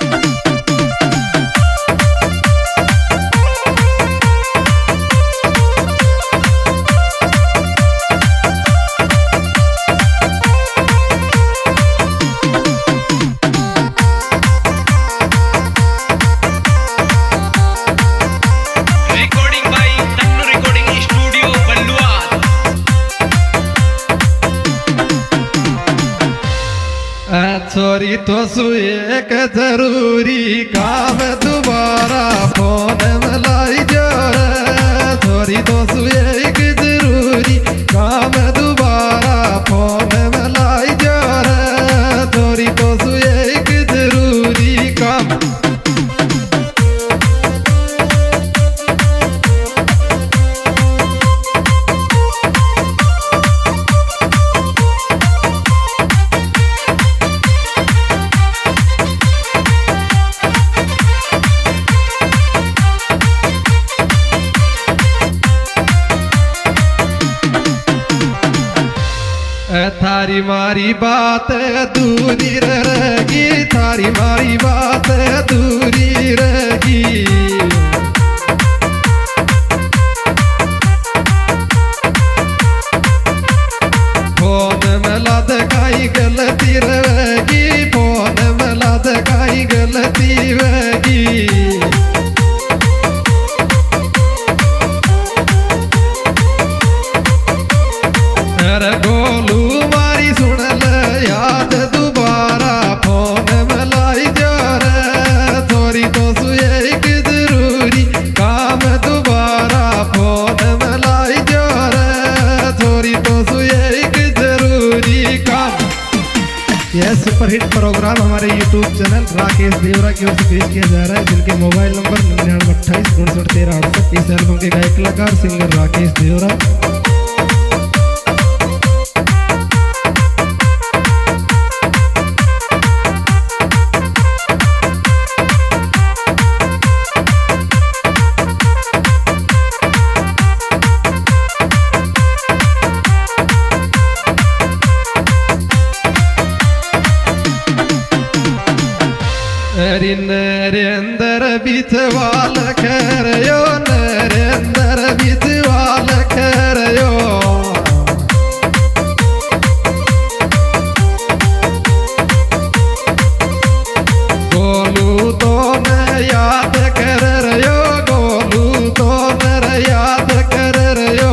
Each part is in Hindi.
छोरी तो एक जरूरी काम दोबारा फोन मलाई जो छोरी तो एक जरूरी काम दोबारा फोन मलाई जो छोरी तो एक जरूरी काम थारी मारी बात दूरी रहेगी थारी मारी बात दूरी रहेगी फोन में लद काई गलती रहेगी फोन में लद काई गलती रहेगी गोलू मारी सुन ले याद दोबारा फोन मलाई जो थोड़ी तो एक जरूरी काम दोबारा फोन मलाई जो थोड़ी तो एक जरूरी काम। यह सुपरहिट प्रोग्राम हमारे YouTube चैनल राकेश देवरा की ओर से पेश किया जा रहा है जिनके मोबाइल नंबर 9928591368। इस एल्बम के गायक कलाकार सिंगर राकेश देवरा। नरेंद्र बिचवाल खरयो नरेंद्र बिचवाल खरयो गोलू तो मैं याद कर रयो गोलू तो मेरा याद कर रयो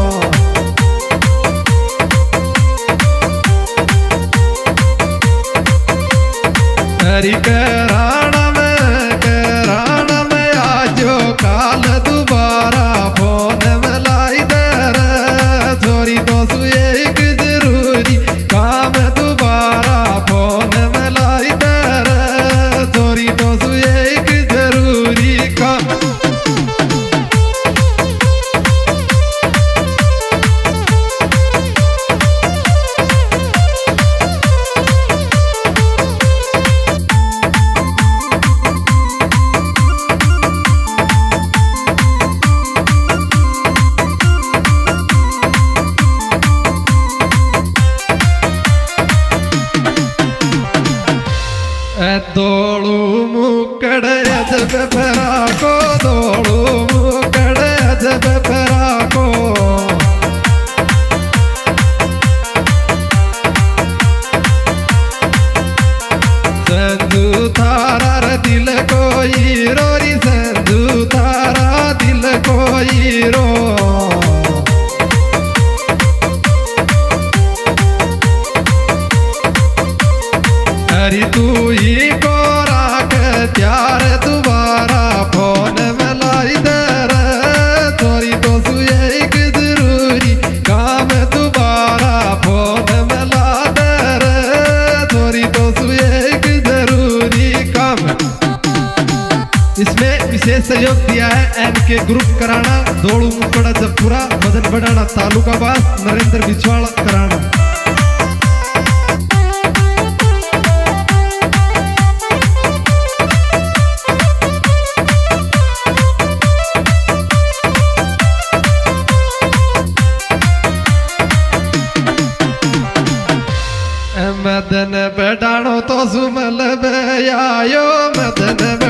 हरि कराना में आजो काल दोबारा फोन मलाई दर छोरी तो एक जरूरी काम दोबारा फोन मलाई दर छोरी तो एक जरूरी काम। दौड़ू मुकड़ अजब फराको दौड़ू मुकड़ अजब फराको संजू थारा दिल कोई रोरी संजू थारा दिल कोई रो हरी तू ही को राख त्यार दोबारा फोन मलाई दर थोड़ी तो एक जरूरी काम दोबारा फोन मला दर थोड़ी तो एक जरूरी काम। इसमें विशेष सहयोग दिया है NK ग्रुप कराना दौड़ू मुकड़ा जबपुरा मदन बड़ाना तालुका बास नरेंद्र बिछवाड़ कराना। मदन बड़ानो तो सुमल बयायो फोन